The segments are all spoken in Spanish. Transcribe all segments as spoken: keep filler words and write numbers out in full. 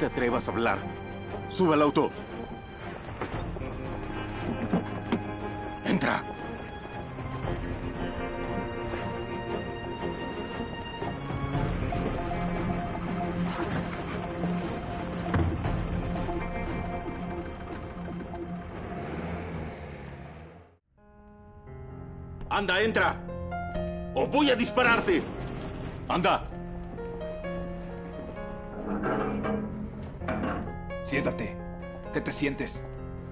te atrevas a hablar. Sube al auto. Entra. Anda, entra. O voy a dispararte. Anda. Siéntate. ¿Qué te sientes?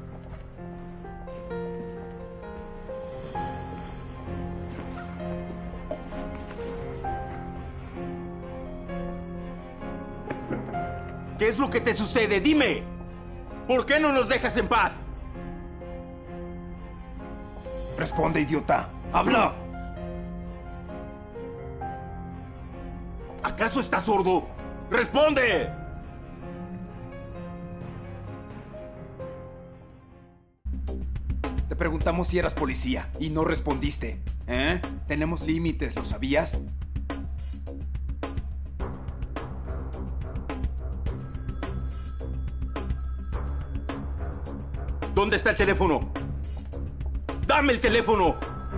¿Qué es lo que te sucede? Dime. ¿Por qué no nos dejas en paz? Responde, idiota. ¡Habla! ¿Acaso estás sordo? ¡Responde! Te preguntamos si eras policía y no respondiste. ¿Eh? Tenemos límites, ¿lo sabías? ¿Dónde está el teléfono? ¡Dame el teléfono!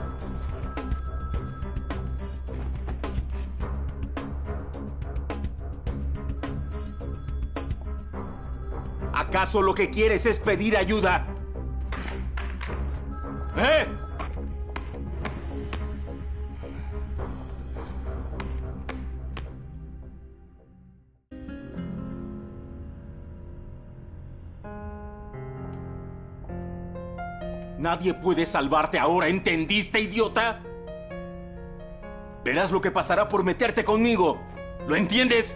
¿Acaso lo que quieres es pedir ayuda? ¿Eh? Nadie puede salvarte ahora, ¿entendiste, idiota? Verás lo que pasará por meterte conmigo. ¿Lo entiendes?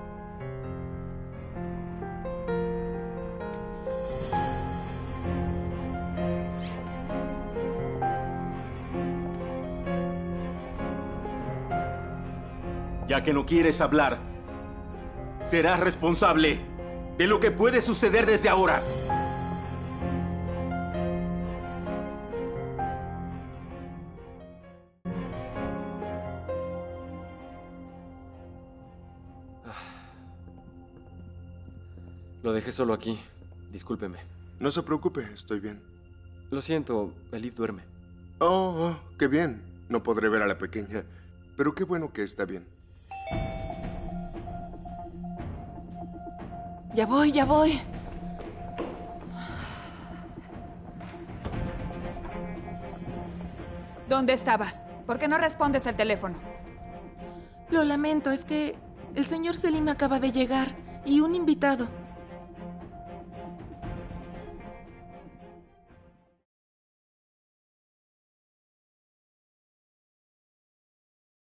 Ya que no quieres hablar, serás responsable de lo que puede suceder desde ahora. Lo dejé solo aquí. Discúlpeme. No se preocupe, estoy bien. Lo siento, Elif duerme. Oh, oh, qué bien. No podré ver a la pequeña, pero qué bueno que está bien. Ya voy, ya voy. ¿Dónde estabas? ¿Por qué no respondes al teléfono? Lo lamento, es que el señor Selim acaba de llegar y un invitado.